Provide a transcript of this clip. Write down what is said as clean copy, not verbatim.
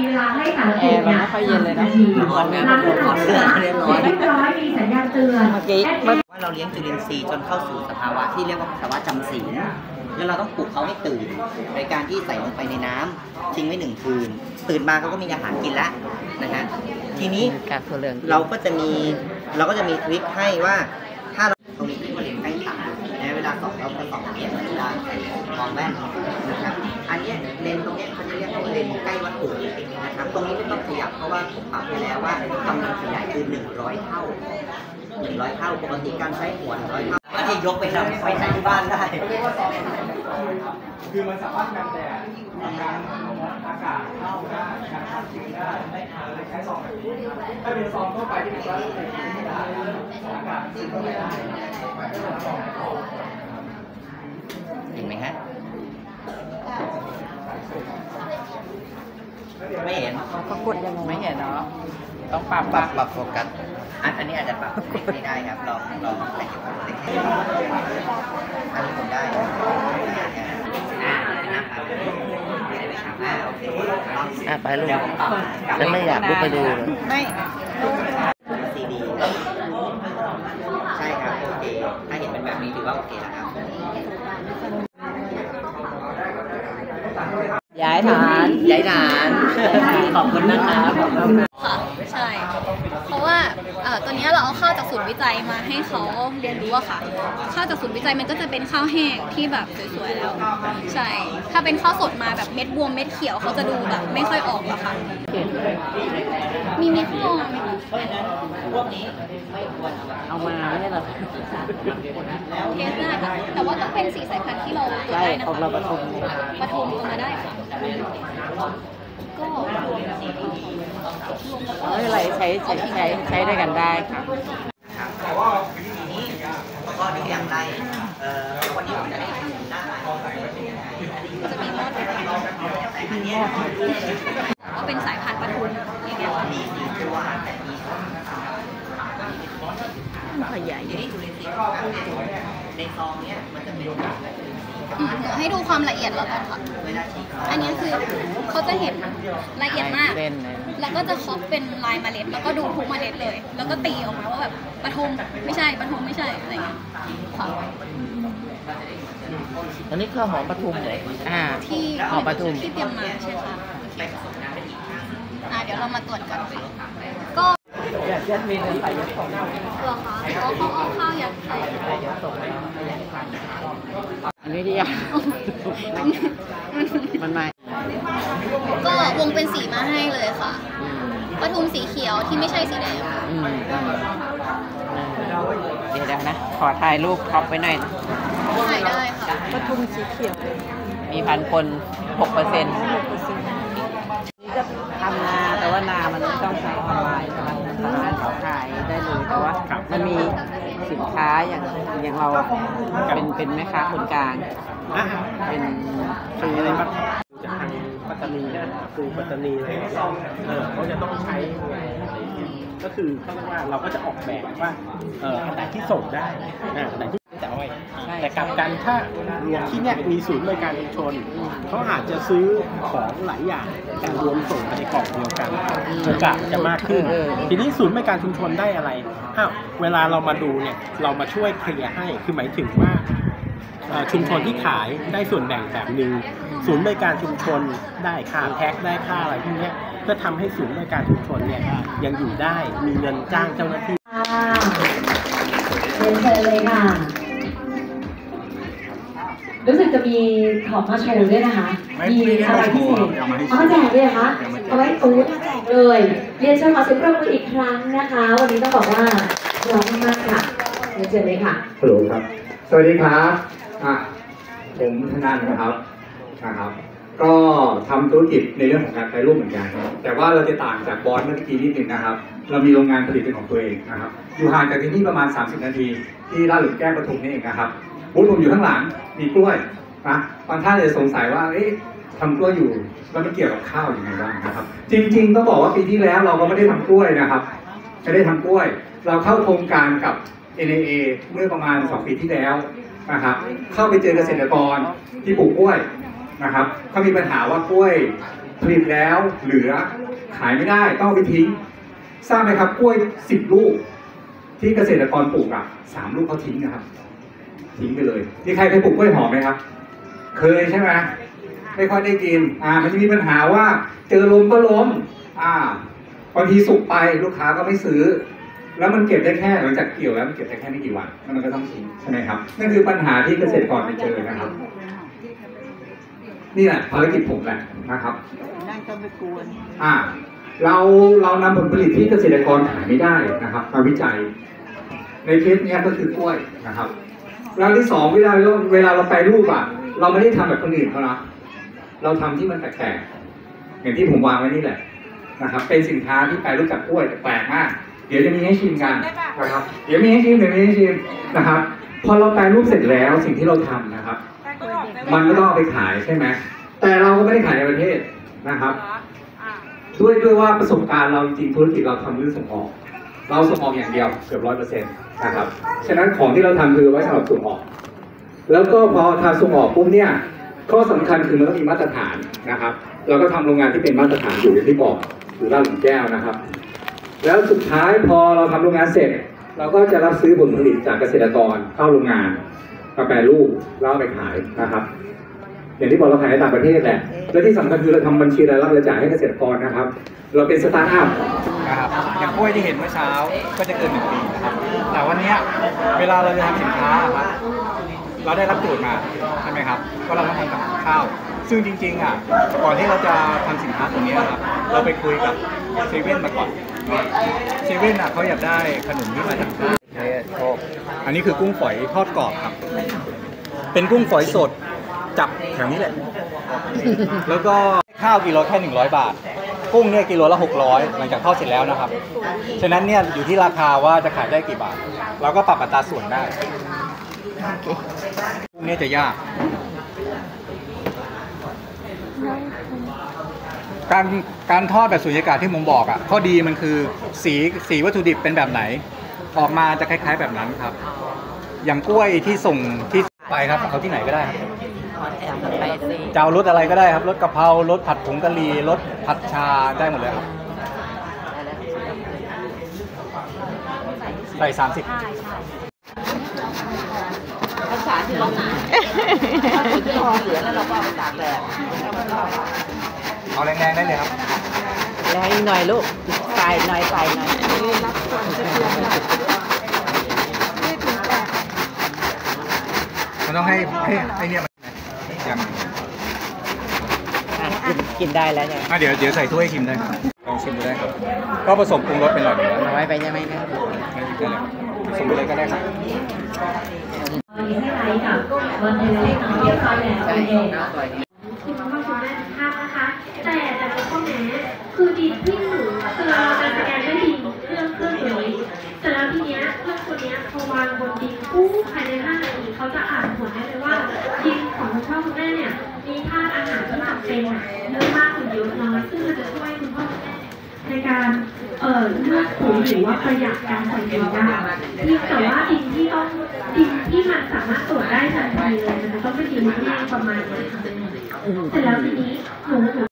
เวลาให้แต่ละกลุ่มเนี่ยนาทีหลังจากถอดเสื้อเรียบร้อยมีสัญญาณเตือนว่าเราเลี้ยงจุลินทรีย์จนเข้าสู่สภาวะที่เรียกว่าภาวะจำศีลแล้วเราต้องปลุกเขาให้ตื่นโดยการที่ใส่ลงไปในน้ำทิ้งไว้1 คืนตื่นมาเขาก็มีอาหารกินแล้วนะฮะทีนี้เราก็จะมีทริคให้ว่าถ้าเราตรงนี้ที่บริเวณใกล้ตาเวลาส่องเราจะส่องเปลี่ยนเวลามองแว่นนะครับอันนี้เลนตรงนี้เขาจะเรียกว่าเลนใกล้วัตถุนะครับตรงนี้ไม่ต้องขยับเพราะว่าผมปรับไปแล้วว่ากำลังขยายคือ100 เท่าปกติการใช้หัว100 เท่าก็จะยกไปทำไปใช้ที่บ้านได้คือมันสามารถกันแดดการอากาศเข้าได้การเข้าถึงได้ใช้ซองแบบนี้ถ้าเป็นซองทั่วไปที่เป็นร้อยเปอร์เซ็นต์ไม่ได้อากาศซึมเข้าไปได้เห็นไหมฮะไม่เห็นเขากดยังไม่เห็นเนาะต้องปรับโฟกัสอันนี้อาจจะปรับไม่ได้ครับลองแต่งอันนี้ผมได้ไปลูกฉันไม่อยากลูกไปดูไม่ซีดีใช่ครับโอเคถ้าเห็นเป็นแบบนี้ถือว่าโอเคแล้วครับย้ายฐานขอบคุณนะครับค่ะใช่เพราะว่าตอนนี้เราเอาข้าวจากศูนย์วิจัยมาให้เขาเรียนรู้อะค่ะข้าวจากศูนย์วิจัยมันก็จะเป็นข้าวแห้งที่แบบสวยๆแล้วใช่ถ้าเป็นข้าวสดมาแบบเม็ดบวมเม็ดเขียวเขาจะดูแบบไม่ค่อยออกอะค่ะมีข้าวไหมคะเอามาให้เราเทสได้ค่ะแต่ว่าต้องเป็น4 สายพันธุ์ที่เราตรวจได้นะคะของเราปทุมเอามาได้ค่ะก็ไม่เป็นไรใช้ด้วยกันได้ค่ะแต่ว่านี้ก็ดูอย่างไรวันนี้ผมจะได้หน้าจะมีมอดอันนี้ก็เป็นสายพันธุ์ปทุมอย่างเงี้ยมีตัวแต่มีขยายในซองเนี้ยมันจะมีให้ดูความละเอียดแล้วกันค่ะอันนี้คือเขาจะเห็นละเอียดมากแล้วก็จะครอบเป็นลายเมล็ดแล้วก็ดูทุกเมล็ดเลยแล้วก็ตีออกมาว่าแบบปทุมไม่ใช่ปทุมไม่ใช่อะไรเงี้ยค่ะอันนี้คือหอมปทุมเลยที่หอมปทุมที่เตรียมมาใช่ค่ะเดี๋ยวเรามาตรวจกันก็อยากจะมีอะไรใส่ยัดส่งหรอคะเขาเอาข้าวยัดใส่ยัดส่งอันนี้ดีอ่ะมันมาก็วงเป็นสีมาให้เลยค่ะปทุมสีเขียวที่ไม่ใช่สีแดงเดี๋ยวนะขอถ่ายรูปท็อปไว้หน่อยถ่ายได้ค่ะปทุมสีเขียวมี1,000 คน 6%นี่ก็ทำนาแต่ว่านามันไม่ต้องใช้ออนไลน์มันสามารถขายได้เลยแต่ว่ามันมีสินค้าอย่างเราเป็นแม่ค้าคนกลางเป็นซื้ออะไรบ้างจากทางปัตตานีคือปัตตานีเขาจะต้องใช้ก็คือเขาเรียกว่าเราก็จะออกแบบว่าอันไหนที่ส่งได้อันไหนที่จะเอาไว้แต่กลับกันถ้ารวมที่เนี่ยมีศูนย์บริการชุมชนเขาอาจจะซื้อของหลายอย่างแต่รวมส่งในกล่องเดียวกันโอกาสจะมากขึ้นทีนี้ศูนย์บริการชุมชนได้อะไรเวลาเรามาดูเนี่ยเรามาช่วยเคลียร์ให้คือหมายถึงว่าชุมชนที่ขายได้ส่วนแบ่งแบบนึงศูนย์บริการชุมชนได้ค่าแพ็คได้ค่าอะไรพวกนี้เพื่อทำให้ศูนย์บริการชุมชนเนี่ยยังอยู่ได้มีเงินจ้างเจ้าหน้าที่เชิญเลยค่ะรู้สึกจะมีของมาโชว์ด้วยนะคะมีอะไรพิเศษเอามาแจกด้วยคะเอาไว้ตู้แจกเลยเรียนเชิญขอเสียงปรบมืออีกครั้งนะคะวันนี้ต้องบอกว่าร้องมากค่ะเรียนเชิญเลยค่ะฮัลโหลครับสวัสดีครับผมธนันนะครับก็ทำธุรกิจในเรื่องของการแปรรูปเหมือนกันแต่ว่าเราจะต่างจากบอสเมื่อกี้นิดนึงนะครับเรามีโรงงานผลิตเป็นของตัวเองนะครับอยู่ห่างจากที่นี่ประมาณ30 นาทีที่ลาดหลุมแก้วปทุมนี่เองนะครับบูธผมอยู่ข้างหลังมีกล้วยนะบางท่านจะสงสัยว่าทำกล้วยอยู่แล้วมันเกี่ยวกับข้าวยังไงบ้างนะครับจริงๆต้องบอกว่าปีที่แล้วเราก็ไม่ได้ทำกล้วยนะครับไม่ได้ทำกล้วยเราเข้าโครงการกับ NAA เมื่อประมาณ2 ปีที่แล้วนะครับเข้าไปเจอเกษตรกรที่ปลูกกล้วยนะครับเขามีปัญหาว่ากล้วยผลิตแล้วเหลือขายไม่ได้ต้องเอาไปทิ้งทราบไหมครับกล้วย10 ลูกที่เกษตรกรปลูกอ่ะ3 ลูกเขาทิ้งนะครับทิ้งไปเลยนี่ใครเคยปลูกกล้วยหอมไหมครับเคยใช่ไหมไม่ค่อยได้กินมันจะมีปัญหาว่าเจอลมก็ล้มบางทีสุกไปลูกค้าก็ไม่ซื้อแล้วมันเก็บได้แค่หลังจากเกี่ยวแล้วมันเก็บได้แค่ไม่กี่วันแล้วมันก็ต้องทิ้งใช่ไหมครับนั่นคือปัญหาที่เกษตรกรไปเจอนะครับนี่แหละภารกิจผมแหละนะครับนั่งก็ไม่กวนเรานำผลผลิตที่เกษตรกรขายไม่ได้นะครับมาวิจัยในเคสนี้ก็คือกล้วยนะครับแล้วที่สองเวลาเราแปรรูปเราไม่ได้ทำแบบคนอื่นเขานะเราทำที่มันแปลกๆอย่างที่ผมวางไว้นี่แหละนะครับเป็นสินค้าที่แปรรูปจากกล้วยแปลกมากเดี๋ยวจะมีให้ชิมกันนะครับเดี๋ยวมีให้ชิมนะครับพอเราแปรรูปเสร็จแล้วสิ่งที่เราทำนะครับมันก็ต้องเอาไปขายใช่ไหมแต่เราก็ไม่ได้ขายในประเทศนะครับด้วยว่าประสบการณ์เราจริงธุรกิจเราทำเรื่องส่งออกเราส่งออกอย่างเดียวเกือบ100%นะครับฉะนั้นของที่เราทำคือไว้สำหรับส่งออกแล้วก็พอทำส่งออกปุ๊บเนี่ยข้อสำคัญคือมันต้องมีมาตรฐานนะครับเราก็ทำโรงงานที่เป็นมาตรฐานอยู่อย่างที่บอกอยู่ด้านหลุมแก้วนะครับแล้วสุดท้ายพอเราทำโรงงานเสร็จเราก็จะรับซื้อผลผลิตจากเกษตรกรเข้าโรงงานมาแปรรูปแล้วเอาไปขายนะครับอย่างที่บอกเราขายในต่างประเทศแหละและที่สำคัญคือเราทำบัญชีรายรับรายจ่ายให้เกษตรกรนะครับเราเป็นสตาร์ทอัพนะครับอย่างกล้วยที่เห็นเมื่อเช้าก็จะเกิน1 ปีนะครับแต่วันนี้เวลาเราจะทำสินค้าครับเราได้รับโจทย์มาใช่ไหมครับก็เราต้องทำกับข้าวซึ่งจริงๆก่อนที่เราจะทำสินค้าตรงนี้ครับเราไปคุยกับเซเว่นมาก่อนเซเว่นเขาอยากได้ขนมที่มาจากข้าวอันนี้คือกุ้งฝอยทอดกรอบครับเป็นกุ้งฝอยสดจับแถวนี้แหละแล้วก็ข้าวกิโลแค่100 บาทกุ้งเนี่ยกิโลละ600หลังจากทอดเสร็จแล้วนะครับฉะนั้นเนี่ยอยู่ที่ราคาว่าจะขายได้กี่บาทเราก็ปรับอัตราส่วนได้กุ้งเนี่ยจะยากการทอดแบบสุญญากาศที่ผมบอกข้อดีมันคือสีวัตถุดิบเป็นแบบไหนออกมาจะคล้ายๆแบบนั้นครับอย่างกล้วยที่ส่งที่ไปครับเขาที่ไหนก็ได้ครับจะเอารสอะไรก็ได้ครับรสกะเพรารสผัดผงกะหรี่รสผัดชาได้หมดเลยครับใส่30 ภาษาที่เราที่เราเหลือแล้วเราก็เอาไปตากแดดเอาแรงๆได้เลยครับแรงอีกหน่อยลูกใส่หน่อยมันต้องให้เนี่ยอย่างกินได้แล้วเนี่ยเดี๋ยวใส่ถ้วยชิมได้ครับลองชิมดูได้ครับก็ผสมปรุงรสเป็นหน่อยนึงน้อยไปใช่ไหมครับไม่ได้เลยผสมไปเลยก็ได้ครับคุณพ่อคุณแม่ทุกท่านนะคะแต่ข้อแม้คือดินที่หนูคือเราจะสแกนด้วยดินเครื่องตัวนี้แต่แล้วทีเนี้ยเครื่องตัวเนี้ยพอวางบนดินปุ๊บภายใน5 นาทีเขาจะอ่านผลได้เลยว่าดินของคุณพ่อคุณแม่เนี่ยมีธาตุอาหารที่จำเป็นเยอะมากหรือเยอะน้อยซึ่งมันจะช่วยคุณพ่อคุณแม่ในการเลือกปุ๋ยหรือว่าประหยัดการใส่ปุ๋ยได้แต่ว่าดินที่มันสามารถตรวจได้ทันทีเลยมันต้องเป็นดินที่ประมาณนี้ค่ะเสร็จแล้วทีนี้หนู